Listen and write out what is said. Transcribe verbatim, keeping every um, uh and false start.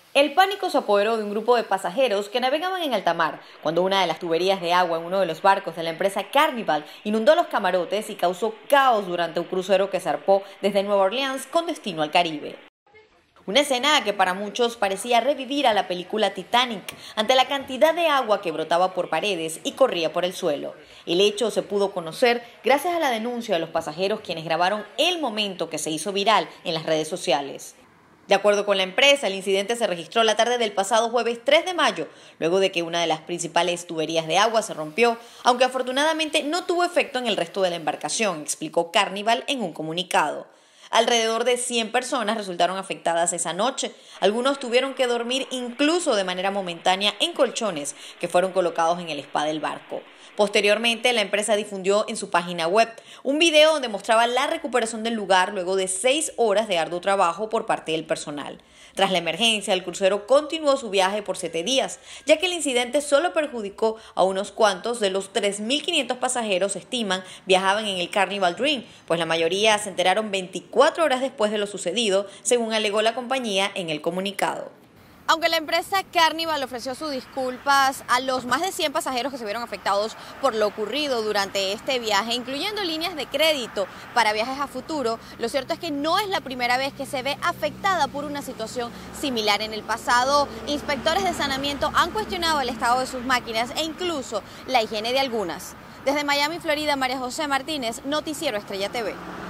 El pánico se apoderó de un grupo de pasajeros que navegaban en alta mar, cuando una de las tuberías de agua en uno de los barcos de la empresa Carnival inundó los camarotes y causó caos durante un crucero que zarpó desde Nueva Orleans con destino al Caribe. Una escena que para muchos parecía revivir a la película Titanic, ante la cantidad de agua que brotaba por paredes y corría por el suelo. El hecho se pudo conocer gracias a la denuncia de los pasajeros, quienes grabaron el momento que se hizo viral en las redes sociales. De acuerdo con la empresa, el incidente se registró la tarde del pasado jueves tres de mayo, luego de que una de las principales tuberías de agua se rompió, aunque afortunadamente no tuvo efecto en el resto de la embarcación, explicó Carnival en un comunicado. Alrededor de cien personas resultaron afectadas esa noche. Algunos tuvieron que dormir incluso de manera momentánea en colchones que fueron colocados en el spa del barco. Posteriormente, la empresa difundió en su página web un video donde mostraba la recuperación del lugar luego de seis horas de arduo trabajo por parte del personal. Tras la emergencia, el crucero continuó su viaje por siete días, ya que el incidente solo perjudicó a unos cuantos de los tres mil quinientos pasajeros, se estiman, viajaban en el Carnival Dream, pues la mayoría se enteraron veinticuatro horas después de lo sucedido, según alegó la compañía en el comunicado. Aunque la empresa Carnival ofreció sus disculpas a los más de cien pasajeros que se vieron afectados por lo ocurrido durante este viaje, incluyendo líneas de crédito para viajes a futuro, lo cierto es que no es la primera vez que se ve afectada por una situación similar. En el pasado, inspectores de saneamiento han cuestionado el estado de sus máquinas e incluso la higiene de algunas. Desde Miami, Florida, María José Martínez, Noticiero Estrella T V.